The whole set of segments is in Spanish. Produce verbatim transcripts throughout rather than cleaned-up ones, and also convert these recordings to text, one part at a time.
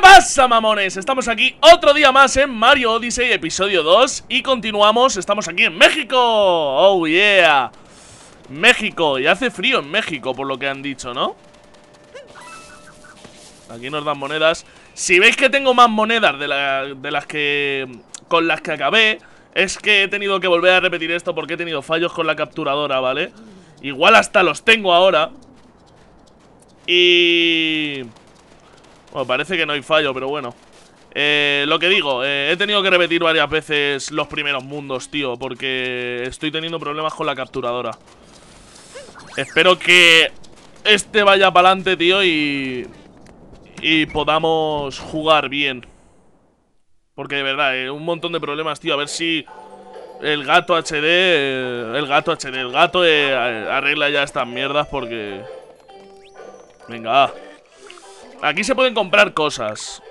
pasa, mamones? Estamos aquí otro día más en Mario Odyssey, episodio dos. Y continuamos, estamos aquí en México. Oh yeah. México, y hace frío en México, por lo que han dicho, ¿no? Aquí nos dan monedas. Si veis que tengo más monedas de, la, de las que... con las que acabé, es que he tenido que volver a repetir esto porque he tenido fallos con la capturadora, ¿vale? Igual hasta los tengo ahora. Y... bueno, parece que no hay fallo, pero bueno. Eh, lo que digo, eh, he tenido que repetir varias veces los primeros mundos, tío, porque estoy teniendo problemas con la capturadora. Espero que este vaya para adelante, tío, y... y podamos jugar bien. Porque de verdad, eh, un montón de problemas, tío. A ver si el gato H D... Eh, el gato H D, el gato eh, arregla ya estas mierdas porque... venga, va. Aquí se pueden comprar cosas.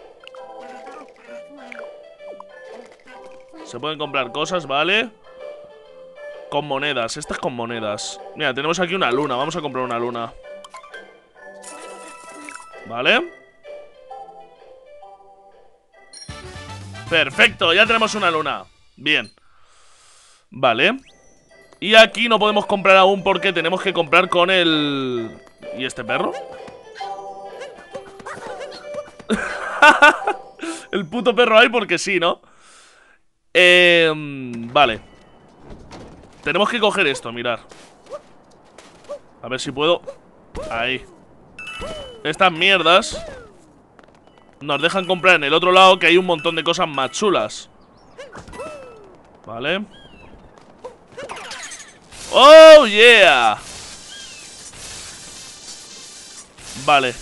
Se pueden comprar cosas, ¿vale? Con monedas, estas con monedas. Mira, tenemos aquí una luna, vamos a comprar una luna. ¿Vale? Perfecto, ya tenemos una luna. Bien. Vale. Y aquí no podemos comprar aún porque tenemos que comprar con el... ¿y este perro? El puto perro ahí porque sí, ¿no? Eh, vale. Tenemos que coger esto, mirar. A ver si puedo. Ahí. Estas mierdas nos dejan comprar en el otro lado, que hay un montón de cosas más chulas. Vale. ¡Oh, yeah! Vale.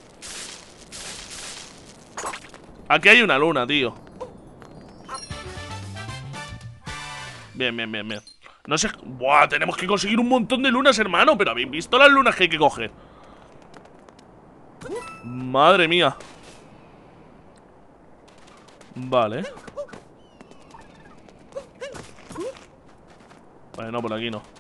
Aquí hay una luna, tío. Bien, bien, bien, bien. No sé... ¡buah! Tenemos que conseguir un montón de lunas, hermano. Pero ¿habéis visto las lunas que hay que coger? Madre mía. Vale. Vale, no, por aquí no.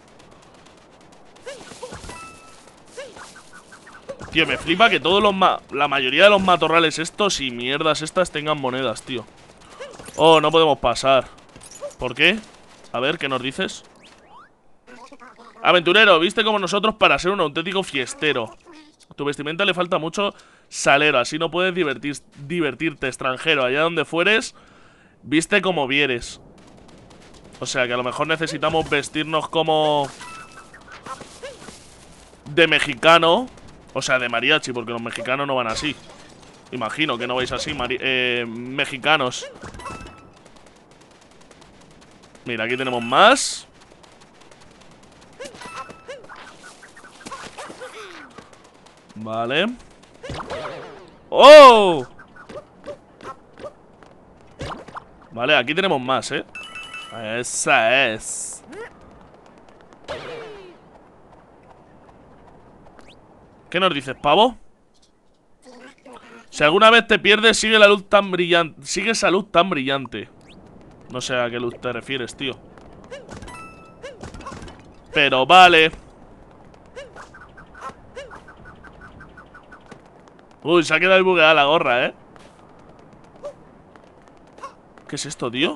Tío, me flipa que todos los ma la mayoría de los matorrales estos y mierdas estas tengan monedas, tío. Oh, no podemos pasar. ¿Por qué? A ver, ¿qué nos dices? Aventurero, viste como nosotros para ser un auténtico fiestero. Tu vestimenta le falta mucho salero, así no puedes divertir, divertirte, extranjero. Allá donde fueres, viste como vieres. O sea que a lo mejor necesitamos vestirnos como... de mexicano. O sea, de mariachi, porque los mexicanos no van así. Imagino que no vais así, eh, mexicanos. Mira, aquí tenemos más. Vale. ¡Oh! Vale, aquí tenemos más, ¿eh? Esa es. ¿Qué nos dices, pavo? Si alguna vez te pierdes, sigue la luz tan brillante. Sigue esa luz tan brillante. No sé a qué luz te refieres, tío. Pero vale. Uy, se ha quedado bugueada la gorra, ¿eh? ¿Qué es esto, tío?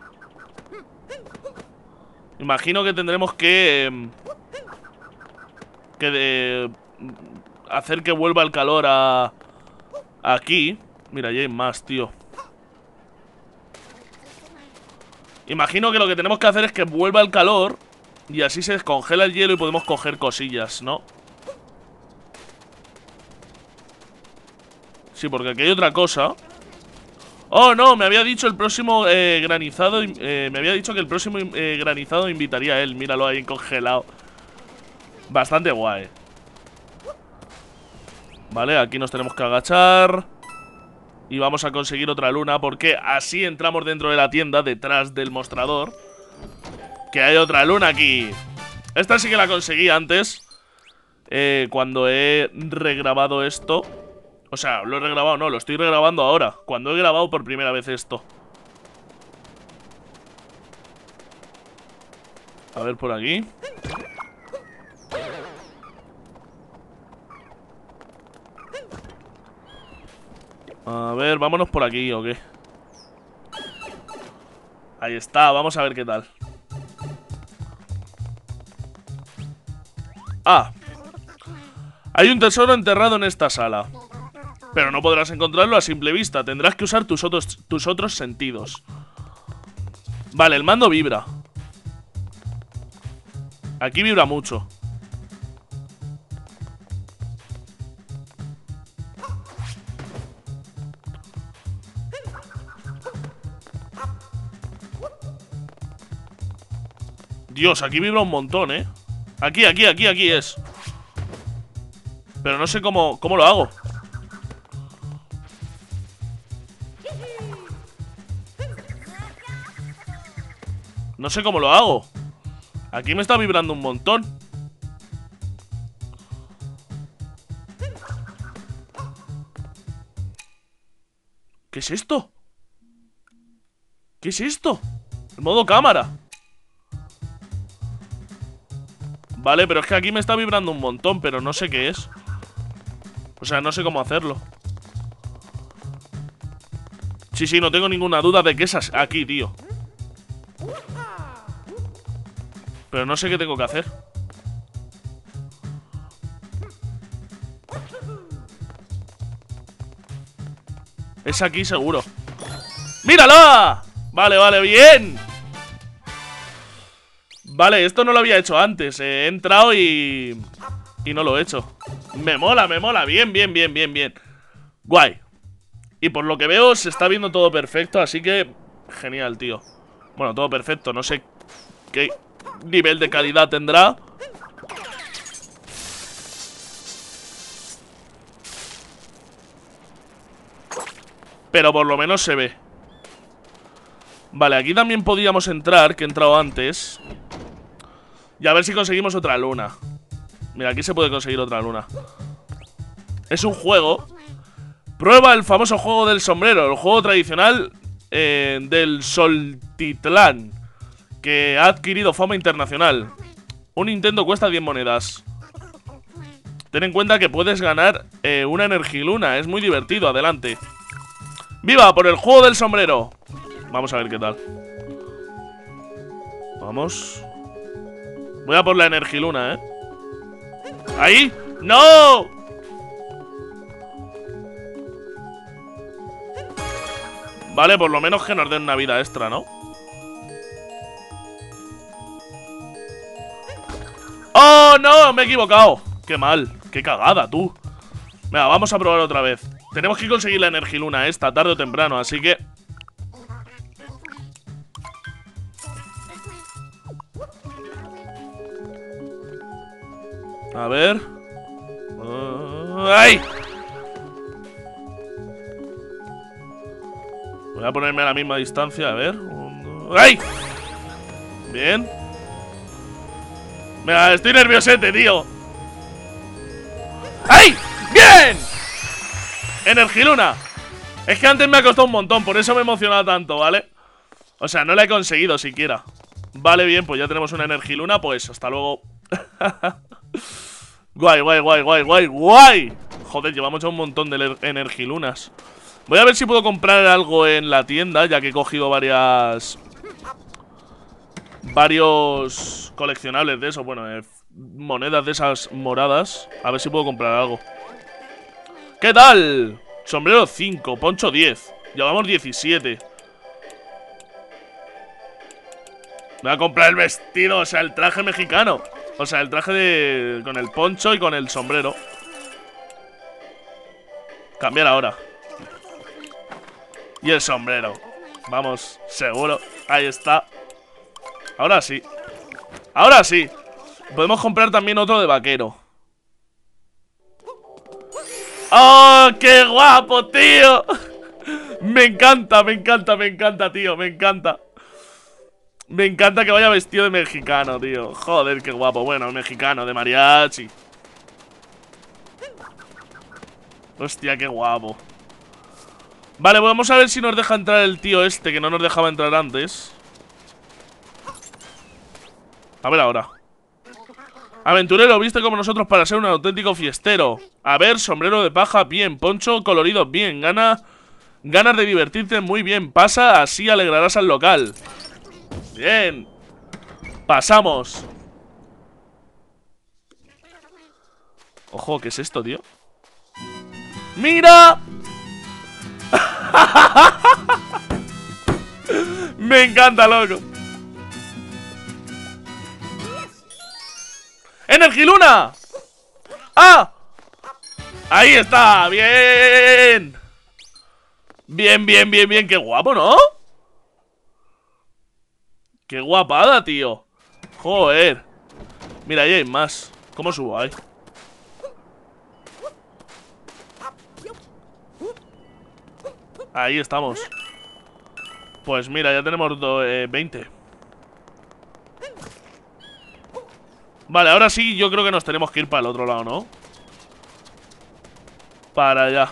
Imagino que tendremos que... Eh, que de... hacer que vuelva el calor a... aquí. Mira, ya hay más, tío. Imagino que lo que tenemos que hacer es que vuelva el calor y así se descongela el hielo y podemos coger cosillas, ¿no? Sí, porque aquí hay otra cosa. Oh, no, me había dicho el próximo eh, granizado eh, me había dicho que el próximo eh, granizado invitaría a él. Míralo ahí congelado. Bastante guay. Vale, aquí nos tenemos que agachar. Y vamos a conseguir otra luna, porque así entramos dentro de la tienda, detrás del mostrador. Que hay otra luna aquí. Esta sí que la conseguí antes, eh, cuando he regrabado esto. O sea, lo he regrabado, no, lo estoy regrabando ahora, cuando he grabado por primera vez esto. A ver por aquí. A ver, vámonos por aquí, ¿o qué? Ahí está, vamos a ver qué tal. Ah, hay un tesoro enterrado en esta sala, pero no podrás encontrarlo a simple vista. Tendrás que usar tus otros, tus otros sentidos. Vale, el mando vibra. Aquí vibra mucho. Dios, aquí vibra un montón, ¿eh? Aquí, aquí, aquí, aquí es. Pero no sé cómo, cómo lo hago. No sé cómo lo hago. Aquí me está vibrando un montón. ¿Qué es esto? ¿Qué es esto? El modo cámara. Vale, pero es que aquí me está vibrando un montón, pero no sé qué es. O sea, no sé cómo hacerlo. Sí, sí, no tengo ninguna duda de que es aquí, tío. Pero no sé qué tengo que hacer. Es aquí seguro. ¡Mírala! Vale, vale, bien. Vale, esto no lo había hecho antes. He entrado y... Y no lo he hecho. Me mola, me mola. Bien, bien, bien, bien, bien. Guay. Y por lo que veo se está viendo todo perfecto, así que... Genial, tío. Bueno, todo perfecto. No sé qué nivel de calidad tendrá. Pero por lo menos se ve. Vale, aquí también podíamos entrar, que he entrado antes. Y a ver si conseguimos otra luna. Mira, aquí se puede conseguir otra luna. Es un juego. Prueba el famoso juego del sombrero. El juego tradicional eh, del Soltitlán, que ha adquirido fama internacional. Un Nintendo cuesta diez monedas. Ten en cuenta que puedes ganar eh, una Energiluna. Es muy divertido, adelante. ¡Viva por el juego del sombrero! Vamos a ver qué tal. Vamos. Voy a por la Energiluna, ¿eh? ¡Ahí! ¡No! Vale, por lo menos que nos den una vida extra, ¿no? ¡Oh, no! Me he equivocado. ¡Qué mal! ¡Qué cagada, tú! Venga, vamos a probar otra vez. Tenemos que conseguir la Energiluna esta, tarde o temprano, así que... A ver... Uh, ¡ay! Voy a ponerme a la misma distancia, a ver... ¡Ay! Bien. Venga, estoy nerviosete, tío. ¡Ay! ¡Bien! Energiluna. Es que antes me ha costado un montón, por eso me he emocionado tanto, ¿vale? O sea, no la he conseguido siquiera. Vale, bien, pues ya tenemos una Energiluna. Pues hasta luego. Guay, guay, guay, guay, guay, guay. Joder, llevamos ya un montón de Energilunas. Voy a ver si puedo comprar algo en la tienda, ya que he cogido varias... Varios coleccionables de eso. Bueno, eh, monedas de esas moradas. A ver si puedo comprar algo. ¿Qué tal? Sombrero cinco, poncho diez. Llevamos diecisiete. Voy a comprar el vestido, o sea, el traje mexicano. O sea, el traje de... con el poncho y con el sombrero. Cambiar ahora. Y el sombrero. Vamos, seguro. Ahí está. Ahora sí. Ahora sí. Podemos comprar también otro de vaquero. ¡Oh, qué guapo, tío! Me encanta, me encanta, me encanta, tío. Me encanta. Me encanta que vaya vestido de mexicano, tío. Joder, qué guapo. Bueno, mexicano, de mariachi. Hostia, qué guapo. Vale, vamos a ver si nos deja entrar el tío este, que no nos dejaba entrar antes. A ver ahora. Aventurero, viste como nosotros para ser un auténtico fiestero. A ver, sombrero de paja, bien. Poncho colorido, bien. Gana Ganas de divertirte, muy bien. Pasa, así alegrarás al local. Bien. Pasamos. Ojo, ¿qué es esto, tío? ¡Mira! Me encanta, loco. ¡Energiluna! ¡Ah! Ahí está, bien. Bien, bien, bien, bien. Qué guapo, ¿no? Qué guapada, tío. Joder. Mira, ahí hay más. ¿Cómo subo ahí? Ahí estamos. Pues mira, ya tenemos do, eh, veinte. Vale, ahora sí yo creo que nos tenemos que ir para el otro lado, ¿no? Para allá.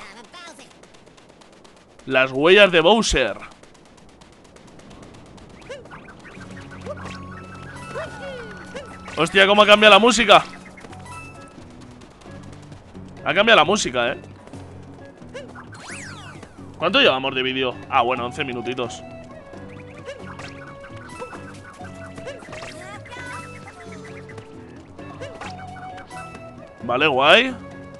Las huellas de Bowser. Hostia, cómo ha cambiado la música. Ha cambiado la música, eh. ¿Cuánto llevamos de vídeo? Ah, bueno, once minutitos. Vale, guay.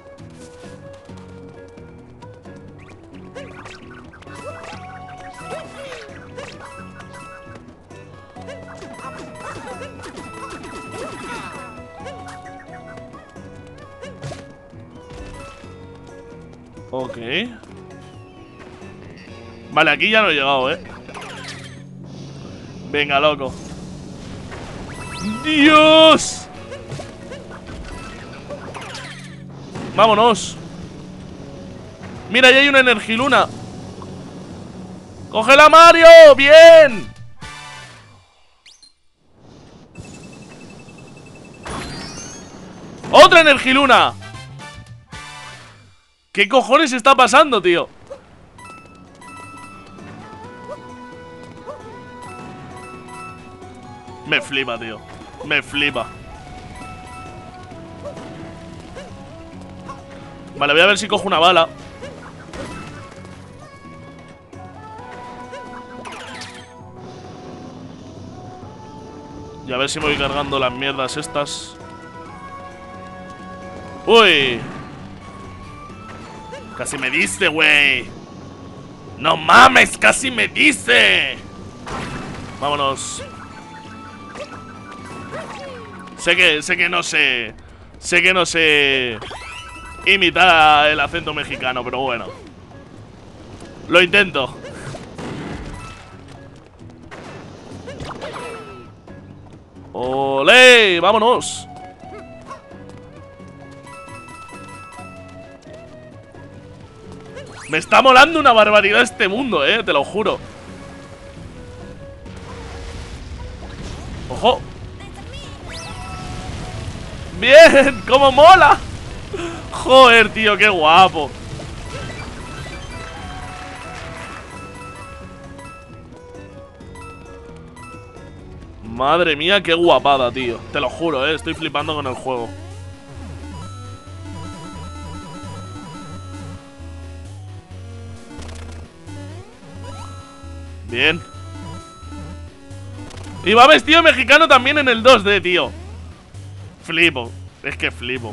Ok. Vale, aquí ya no he llegado, ¿eh? Venga, loco. ¡Dios! ¡Vámonos! Mira, ahí hay una energiluna. ¡Cógela, Mario! ¡Bien! ¡Otra energiluna! ¿Qué cojones está pasando, tío? Me flipa, tío. Me flipa. Vale, voy a ver si cojo una bala. Y a ver si me voy cargando las mierdas estas. ¡Uy! Casi me diste, güey. ¡No mames! ¡Casi me diste! Vámonos. Sé que, sé que no sé. Sé que no sé imitar el acento mexicano, pero bueno. Lo intento. ¡Olé! ¡Vámonos! Me está molando una barbaridad este mundo, eh, te lo juro. ¡Ojo! ¡Bien! ¡Cómo mola! Joder, tío, qué guapo. Madre mía, qué guapada, tío. Te lo juro, eh, estoy flipando con el juego. Bien. Y va vestido mexicano también en el dos D, tío. Flipo. Es que flipo.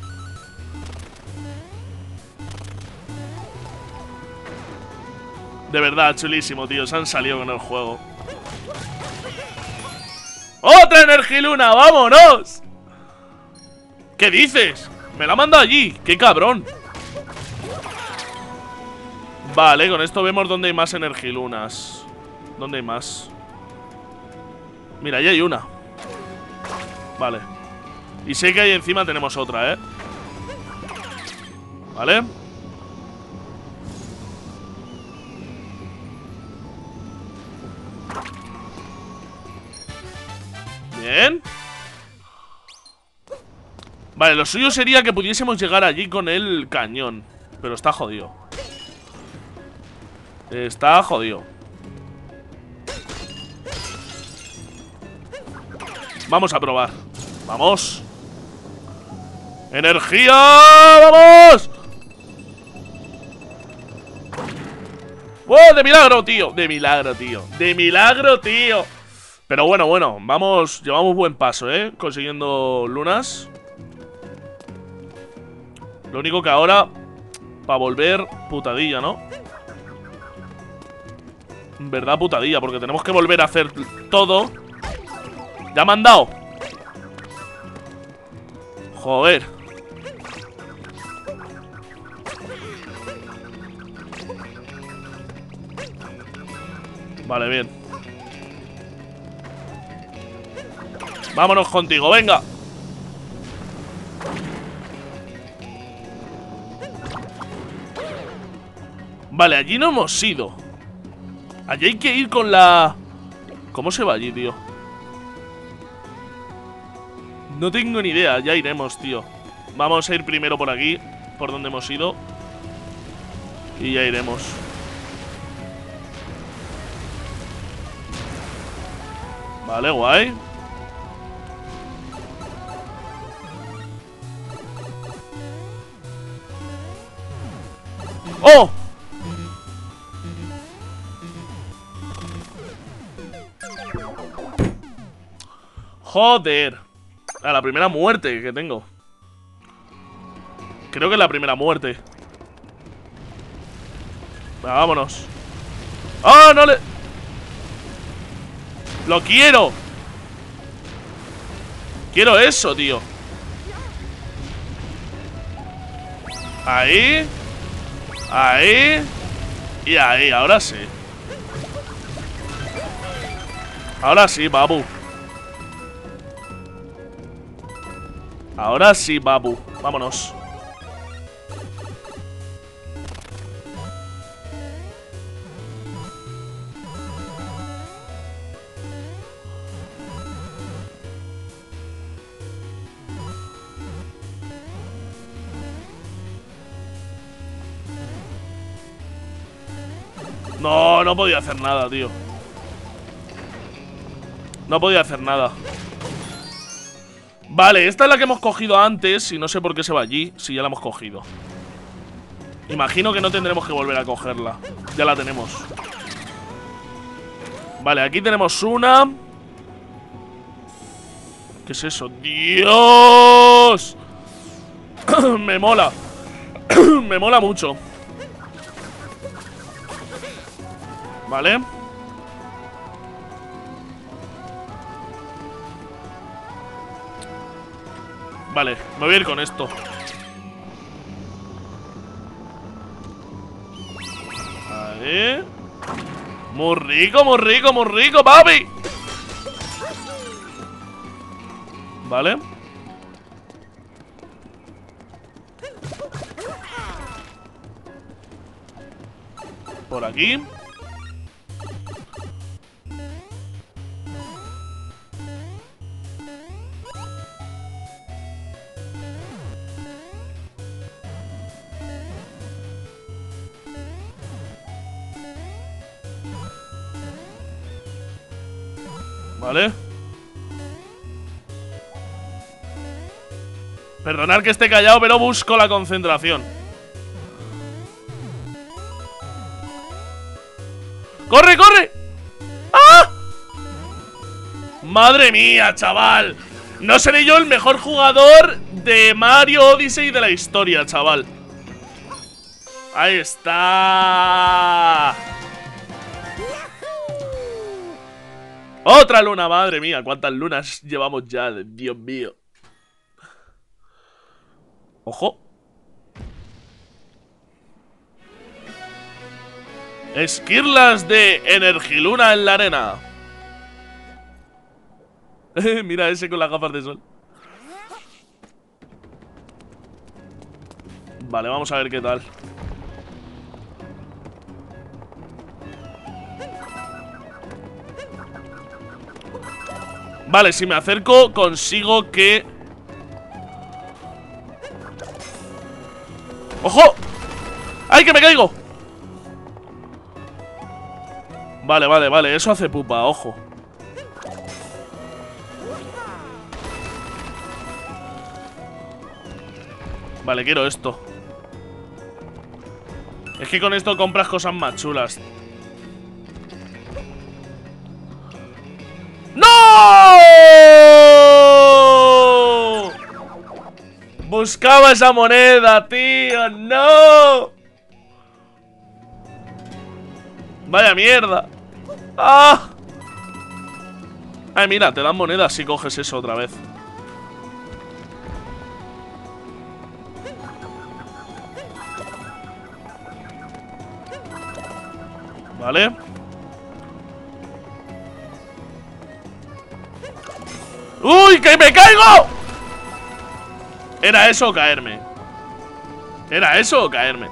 De verdad, chulísimo, tío. Se han salido con el juego. ¡Otra energiluna! ¡Vámonos! ¿Qué dices? Me la ha mandado allí. ¡Qué cabrón! Vale, con esto vemos dónde hay más energilunas. ¿Dónde hay más? Mira, ahí hay una. Vale. Y sé que ahí encima tenemos otra, ¿eh? Vale. Bien. Vale, lo suyo sería que pudiésemos llegar allí con el cañón. Pero está jodido. Está jodido. Vamos a probar. Vamos. ¡Energía! ¡Vamos! ¡Oh, de milagro, tío! De milagro, tío. De milagro, tío. Pero bueno, bueno, vamos, llevamos buen paso, ¿eh? Consiguiendo lunas. Lo único que ahora, para volver, putadilla, ¿no? En verdad, putadilla, porque tenemos que volver a hacer todo. Ya me han dado. Joder. Vale, bien. Vámonos contigo, venga. Vale, allí no hemos ido. Allí hay que ir con la... ¿Cómo se va allí, tío? No tengo ni idea, ya iremos, tío. Vamos a ir primero por aquí, por donde hemos ido. Y ya iremos. Vale, guay. ¡Oh! Joder. A la primera muerte que tengo. Creo que es la primera muerte. Venga, vámonos. ¡Oh, no le... ¡Lo quiero! Quiero eso, tío. Ahí. Ahí. Y ahí, ahora sí. Ahora sí, babu. Ahora sí, babu. Vámonos. No, no podía hacer nada, tío. No podía hacer nada. Vale, esta es la que hemos cogido antes. Y no sé por qué se va allí, si ya la hemos cogido. Imagino que no tendremos que volver a cogerla. Ya la tenemos. Vale, aquí tenemos una. ¿Qué es eso? ¡Dios! Me mola. Me mola mucho. Vale. Vale, me voy a ir con esto. Vale. Muy rico, muy rico, muy rico, papi. Vale. Por aquí. Vale. Perdonad que esté callado, pero busco la concentración. ¡Corre, corre! ¡Ah! ¡Madre mía, chaval! No seré yo el mejor jugador de Mario Odyssey de la historia, chaval. Ahí está. Otra luna, madre mía. ¿Cuántas lunas llevamos ya? Dios mío. Ojo. Esquirlas de Energiluna en la arena. Mira ese con las gafas de sol. Vale, vamos a ver qué tal. Vale, si me acerco consigo que... ¡Ojo! ¡Ay, que me caigo! Vale, vale, vale, eso hace pupa, ojo. Vale, quiero esto. Es que con esto compras cosas más chulas. ¡No! Buscaba esa moneda, tío. ¡No! Vaya mierda. ¡Ah! Ay, mira, te dan monedas si coges eso otra vez. Vale. ¡Uy, que me caigo! ¿Era eso o caerme? ¿Era eso o caerme?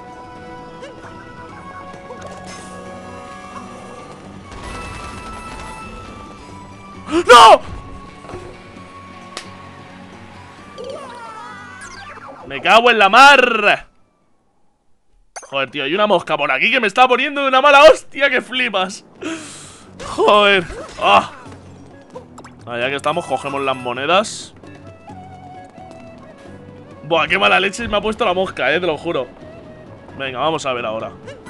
¡No! Me cago en la mar. Joder, tío, hay una mosca por aquí que me está poniendo de una mala hostia que flipas. Joder. Ah. Ah, ya que estamos, cogemos las monedas. Buah, qué mala leche me ha puesto la mosca, eh, te lo juro. Venga, vamos a ver ahora.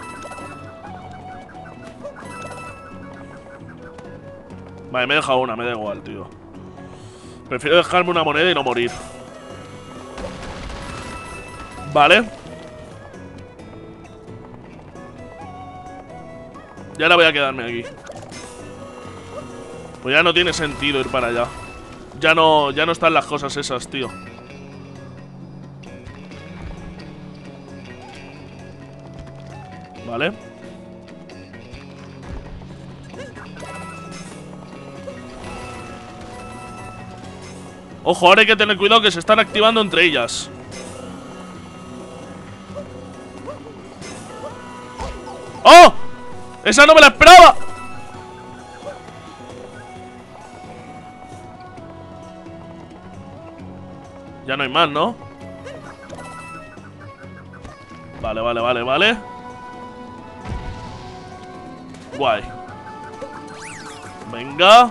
Vale, me he dejado una, me da igual, tío. Prefiero dejarme una moneda y no morir. Vale. Y ahora voy a quedarme aquí. Pues ya no tiene sentido ir para allá. Ya no, ya no están las cosas esas, tío. Vale. Ojo, ahora hay que tener cuidado que se están activando entre ellas. ¡Oh! ¡Esa no me la esperaba! Ya no hay más, ¿no? Vale, vale, vale, vale. Guay. Venga.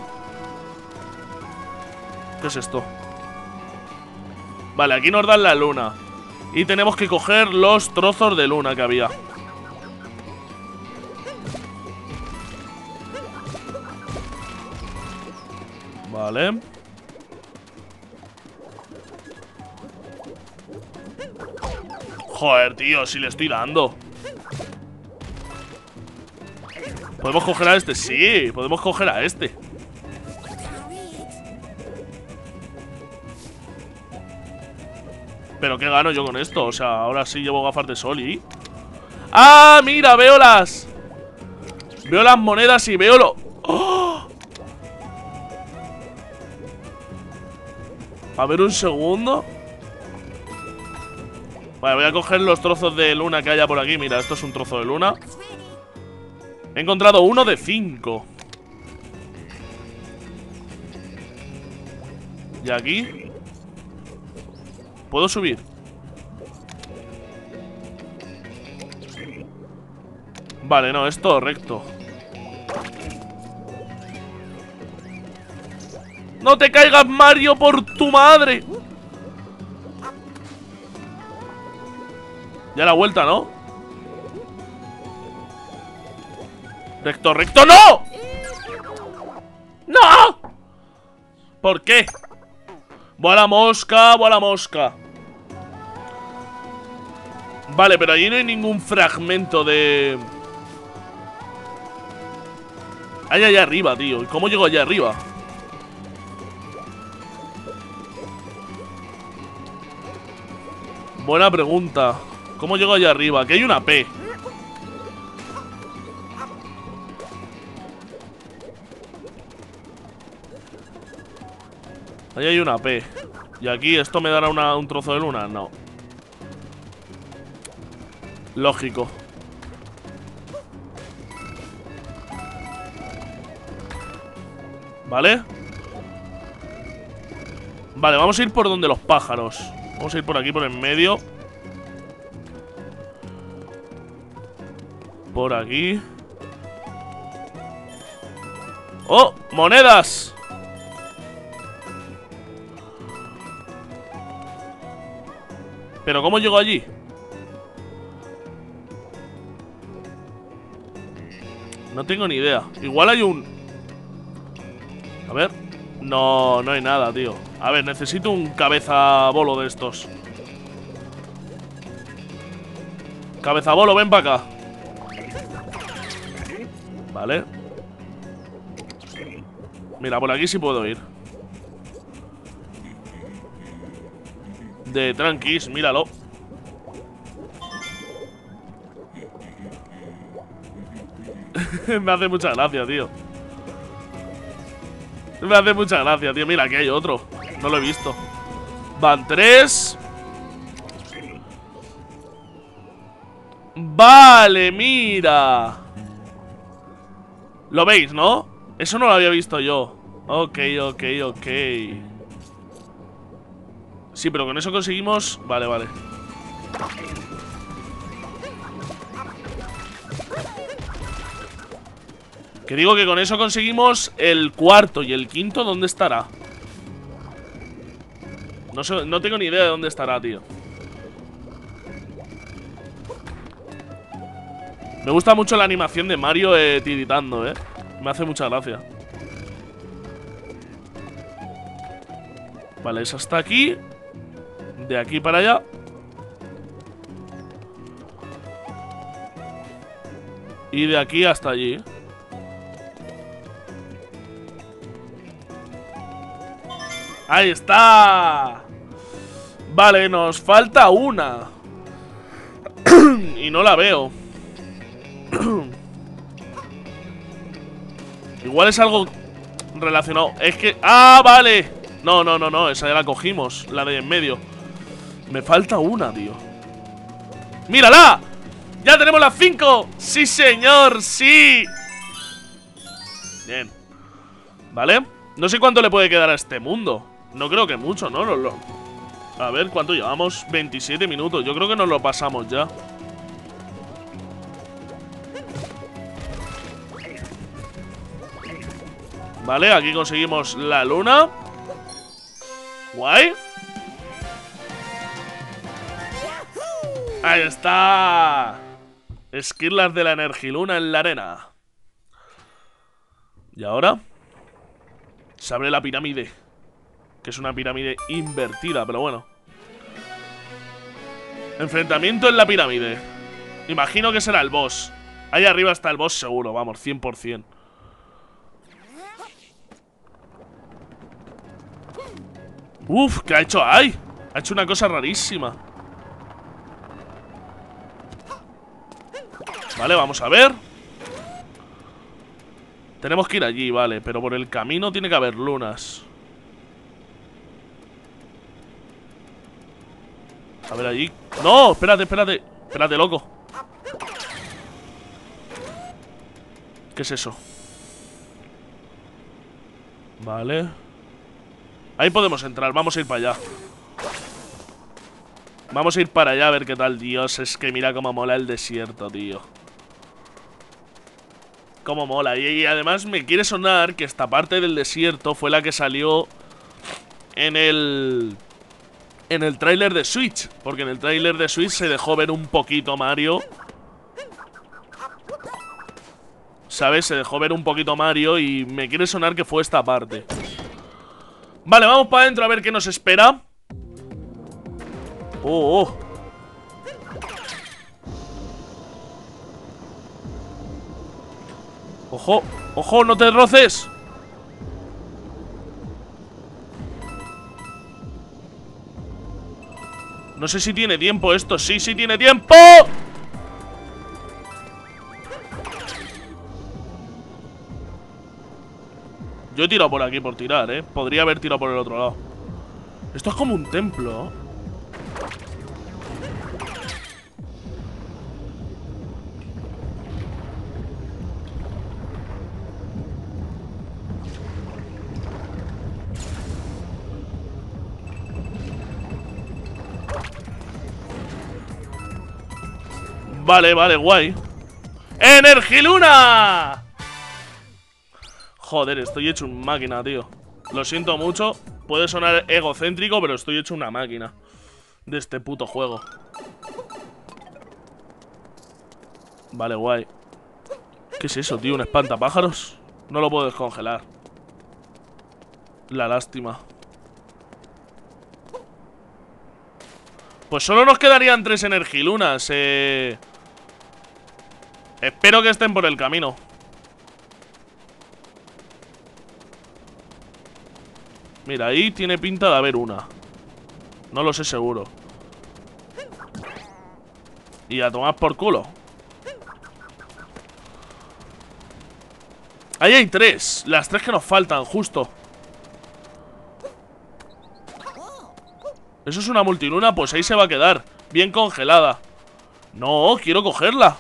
¿Qué es esto? Vale, aquí nos dan la luna. Y tenemos que coger los trozos de luna que había. Vale. Joder, tío, si le estoy dando. ¿Podemos coger a este? Sí, podemos coger a este. ¿Pero qué gano yo con esto? O sea, ahora sí llevo gafas de sol y... ¡Ah, mira! Veo las... Veo las monedas y veo lo... ¡Oh! A ver, un segundo. Vale, voy a coger los trozos de luna que haya por aquí. Mira, esto es un trozo de luna. He encontrado uno de cinco. Y aquí ¿puedo subir? Vale, no, es todo recto. ¡No te caigas, Mario, por tu madre! Ya la vuelta, ¿no? Recto, recto, ¡no! ¡No! ¿Por qué? Voy a la mosca, voy a la mosca. Vale, pero allí no hay ningún fragmento de... Hay allá arriba, tío. ¿Cómo llego allá arriba? Buena pregunta. ¿Cómo llego allá arriba? Aquí hay una P. Ahí hay una P. ¿Y aquí esto me dará una, un trozo de luna? No. Lógico. ¿Vale? Vale, vamos a ir por donde los pájaros. Vamos a ir por aquí, por en medio. Por aquí. ¡Oh! ¡Monedas! ¿Pero cómo llego allí? No tengo ni idea. Igual hay un... A ver. No, no hay nada, tío. A ver, necesito un cabeza bolo de estos. Cabeza bolo, ven para acá. Vale. Mira, por aquí sí puedo ir. De tranquis, míralo. Me hace mucha gracia, tío. Me hace mucha gracia, tío. Mira, aquí hay otro. No lo he visto. Van tres. Vale, mira. ¿Lo veis, no? Eso no lo había visto yo. Ok, ok, ok. Sí, pero con eso conseguimos... Vale, vale. Que digo que con eso conseguimos el cuarto. ¿Y el quinto dónde estará? No sé, no tengo ni idea de dónde estará, tío. Me gusta mucho la animación de Mario eh, tiritando, eh. Me hace mucha gracia. Vale, esa está aquí. De aquí para allá. Y de aquí hasta allí. ¡Ahí está! Vale, nos falta una. Y no la veo. Igual es algo relacionado. Es que... ¡Ah, vale! No, no, no, no. Esa ya la cogimos. La de en medio. Me falta una, tío. ¡Mírala! ¡Ya tenemos las cinco! ¡Sí, señor! ¡Sí! Bien. Vale. No sé cuánto le puede quedar a este mundo. No creo que mucho, ¿no? Lo, lo... A ver, ¿cuánto llevamos? veintisiete minutos. Yo creo que nos lo pasamos ya. Vale, aquí conseguimos la luna. Guay. Ahí está. Esquirlas de la Energiluna en la arena. Y ahora se abre la pirámide, que es una pirámide invertida, pero bueno. Enfrentamiento en la pirámide. Imagino que será el boss. Ahí arriba está el boss seguro, vamos, cien por cien. Uf, ¿qué ha hecho? ¡Ay! Ha hecho una cosa rarísima. Vale, vamos a ver. Tenemos que ir allí, vale. Pero por el camino tiene que haber lunas. A ver allí. ¡No! Espérate, espérate. Espérate, loco. ¿Qué es eso? Vale. Ahí podemos entrar, vamos a ir para allá. Vamos a ir para allá a ver qué tal. Dios, es que mira cómo mola el desierto, tío. Cómo mola. Y, y además me quiere sonar que esta parte del desierto fue la que salió en el... En el tráiler de Switch. Porque en el tráiler de Switch se dejó ver un poquito Mario. ¿Sabes? Se dejó ver un poquito Mario y me quiere sonar que fue esta parte. Vale, vamos para adentro a ver qué nos espera. Oh, oh. Ojo, ojo, no te roces. No sé si tiene tiempo esto. Sí, sí tiene tiempo. Yo he tirado por aquí por tirar, eh. Podría haber tirado por el otro lado. Esto es como un templo. Vale, vale, guay. ¡Energiluna! Joder, estoy hecho un máquina, tío. Lo siento mucho. Puede sonar egocéntrico, pero estoy hecho una máquina de este puto juego. Vale, guay. ¿Qué es eso, tío? ¿Un espantapájaros? No lo puedo descongelar. La lástima. Pues solo nos quedarían tres energilunas. Eh... Espero que estén por el camino. Mira, ahí tiene pinta de haber una. No lo sé seguro. Y a tomar por culo. Ahí hay tres. Las tres que nos faltan, justo. Eso es una multiluna, pues ahí se va a quedar. Bien congelada. No, quiero cogerla.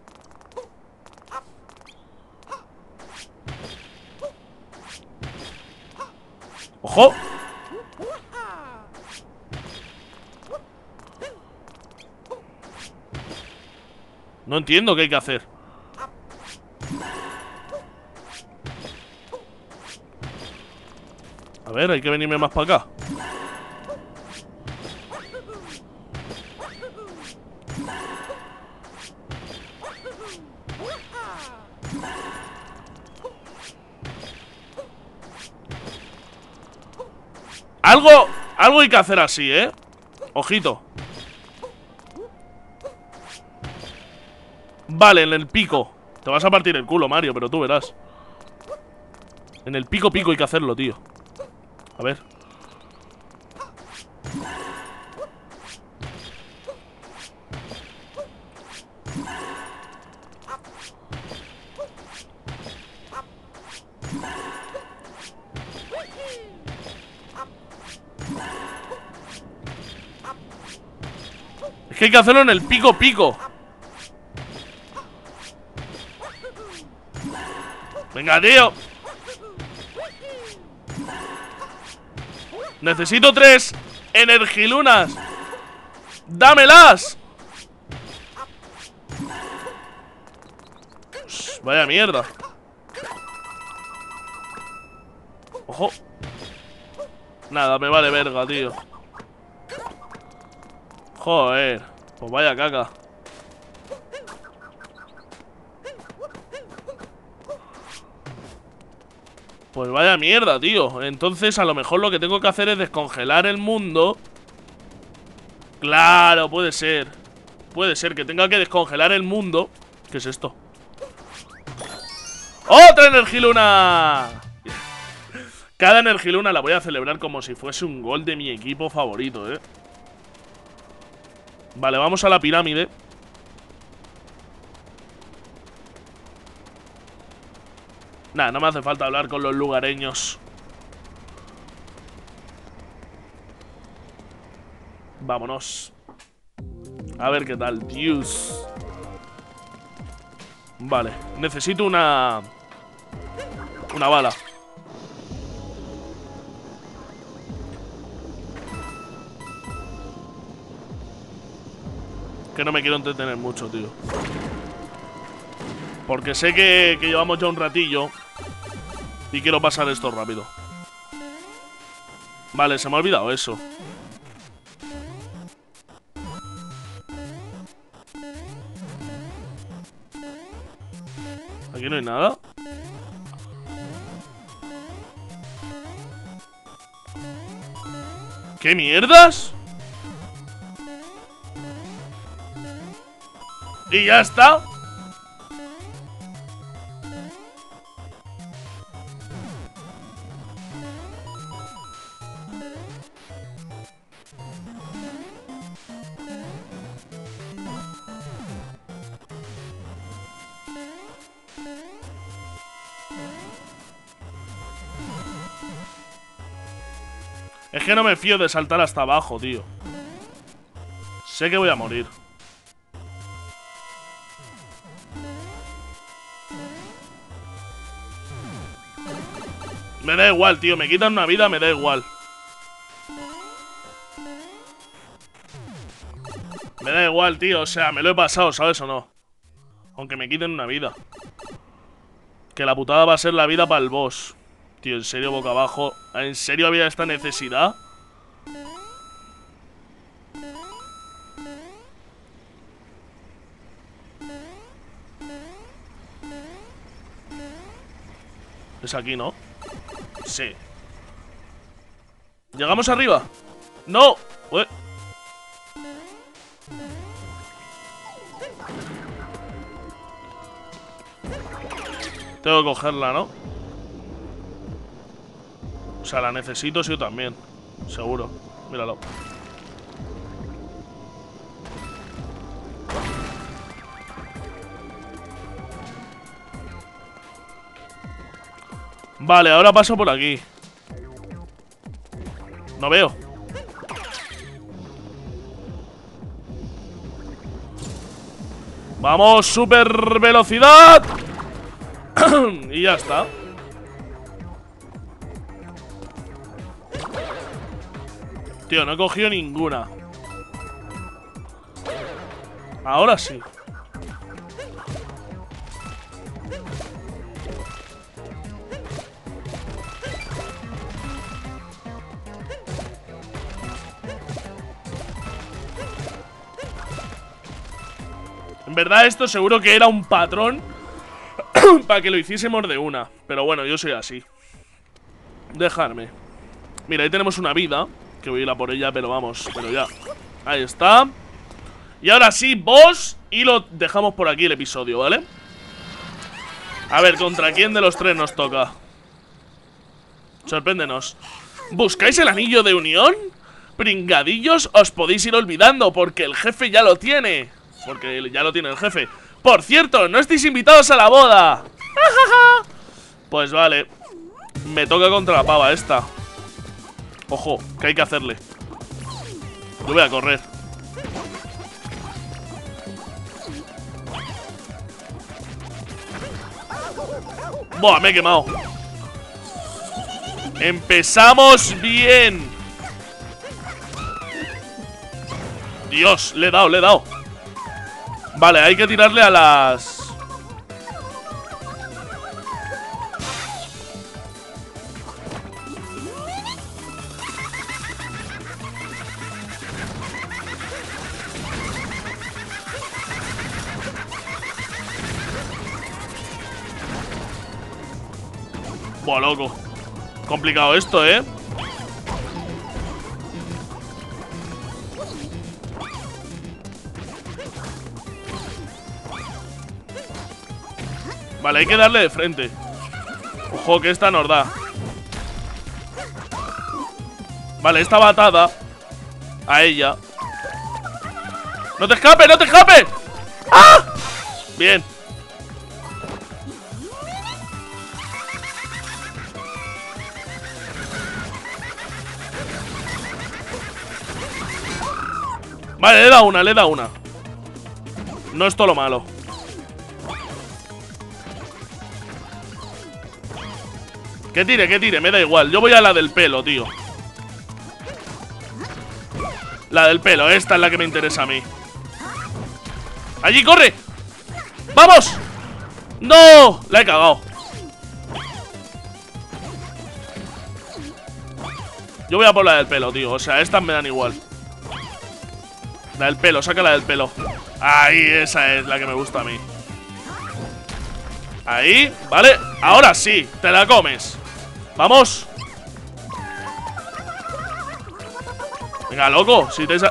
¡Ojo! No entiendo qué hay que hacer. A ver, hay que venirme más para acá. Algo, algo hay que hacer así, ¿eh? Ojito. Vale, en el pico. Te vas a partir el culo, Mario, pero tú verás. En el pico pico hay que hacerlo, tío. A ver. Es que hay que hacerlo en el pico pico. Venga, tío. Necesito tres energilunas. ¡Dámelas! Pues vaya mierda. Ojo. Nada, me vale verga, tío. Joder. Pues vaya caca. Pues vaya mierda, tío. Entonces a lo mejor lo que tengo que hacer es descongelar el mundo. Claro, puede ser. Puede ser que tenga que descongelar el mundo. ¿Qué es esto? ¡Otra energiluna! Cada energiluna la voy a celebrar como si fuese un gol de mi equipo favorito, ¿eh? Vale, vamos a la pirámide. Nah, no me hace falta hablar con los lugareños. Vámonos. A ver qué tal, Dios. Vale, necesito una... Una bala. Que no me quiero entretener mucho, tío. Porque sé que, que llevamos ya un ratillo. Y quiero pasar esto rápido. Vale, se me ha olvidado eso. Aquí no hay nada. ¿Qué mierdas? Y ya está. Es que no me fío de saltar hasta abajo, tío. Sé que voy a morir. Me da igual, tío. Me quitan una vida, me da igual. Me da igual, tío. O sea, me lo he pasado, ¿sabes o no? Aunque me quiten una vida. Que la putada va a ser la vida para el boss. Tío, en serio, boca abajo. ¿En serio había esta necesidad? Es aquí, ¿no? Sí. ¿Llegamos arriba? ¡No! Ué. Tengo que cogerla, ¿no? O sea, la necesito sí, yo también. Seguro. Míralo. Vale, ahora paso por aquí. No veo. Vamos, super velocidad. Y ya está. Tío, no he cogido ninguna. Ahora sí. En verdad esto seguro que era un patrón para que lo hiciésemos de una. Pero bueno, yo soy así. Dejarme. Mira, ahí tenemos una vida, que voy a ir a por ella, pero vamos, pero ya. Ahí está. Y ahora sí, boss. Y lo dejamos por aquí el episodio, ¿vale? A ver, ¿contra quién de los tres nos toca? Sorpréndenos. ¿Buscáis el anillo de unión? Pringadillos, os podéis ir olvidando, porque el jefe ya lo tiene. Porque ya lo tiene el jefe. Por cierto, no estáis invitados a la boda. Pues vale. Me toca contra la pava esta. Ojo, que hay que hacerle. Yo voy a correr. Buah, me he quemado. Empezamos bien. Dios, le he dado, le he dado. Vale, hay que tirarle a las... Buah, loco. Complicado esto, ¿eh? Vale, hay que darle de frente. Ojo, que esta nos da. Vale, esta va atada a ella. ¡No te escapes, no te escapes! ¡Ah! Bien. Vale, le da una, le da una. No es todo lo malo. Que tire, que tire, me da igual. Yo voy a la del pelo, tío. La del pelo, esta es la que me interesa a mí. ¡Allí, corre! ¡Vamos! ¡No! La he cagado. Yo voy a por la del pelo, tío. O sea, estas me dan igual. La del pelo, saca la del pelo. Ahí, esa es la que me gusta a mí. Ahí, vale. Ahora sí, te la comes. ¡Vamos! Venga, loco, si te...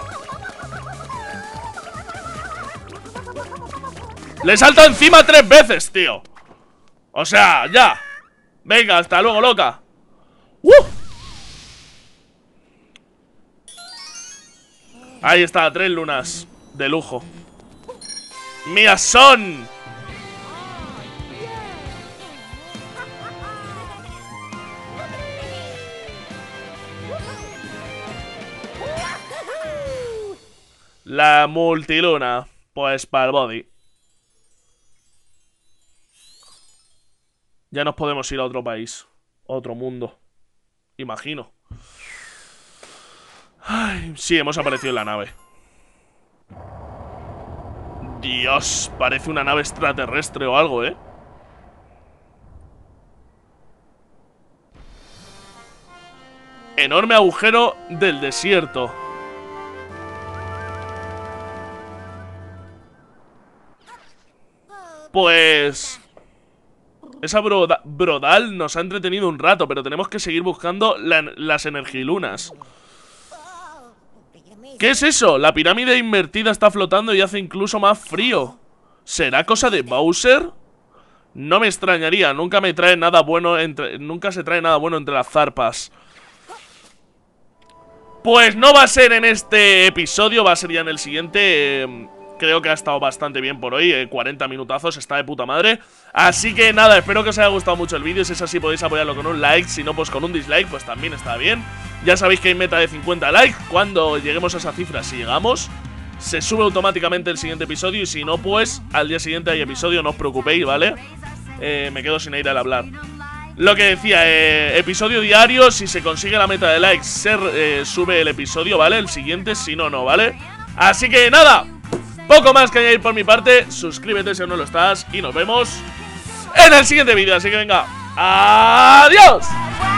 Le salta encima tres veces, tío. O sea, ya. Venga, hasta luego, loca. ¡Uh! Ahí está, tres lunas de lujo. ¡Mías son! La multiluna. Pues para el body. Ya nos podemos ir a otro país. Otro mundo. Imagino. Ay, sí, hemos aparecido en la nave. Dios, parece una nave extraterrestre o algo, ¿eh? Enorme agujero del desierto. Pues... esa broda Brodal nos ha entretenido un rato, pero tenemos que seguir buscando la, las energilunas. ¿Qué es eso? La pirámide invertida está flotando y hace incluso más frío. ¿Será cosa de Bowser? No me extrañaría, nunca me trae nada bueno entre, nunca se trae nada bueno entre las zarpas. Pues no va a ser en este episodio, va a ser ya en el siguiente. eh, Creo que ha estado bastante bien por hoy, eh, cuarenta minutazos, está de puta madre. Así que nada, espero que os haya gustado mucho el vídeo. Si es así podéis apoyarlo con un like, si no pues con un dislike, pues también está bien. Ya sabéis que hay meta de cincuenta likes. Cuando lleguemos a esa cifra, si llegamos, se sube automáticamente el siguiente episodio. Y si no, pues al día siguiente hay episodio, no os preocupéis, ¿vale? Eh, me quedo sin ir al hablar. Lo que decía, eh, episodio diario. Si se consigue la meta de likes, se eh, sube el episodio, ¿vale? El siguiente, si no, no, ¿vale? Así que nada, poco más que añadir por mi parte. Suscríbete si aún no lo estás y nos vemos en el siguiente vídeo. Así que venga, adiós.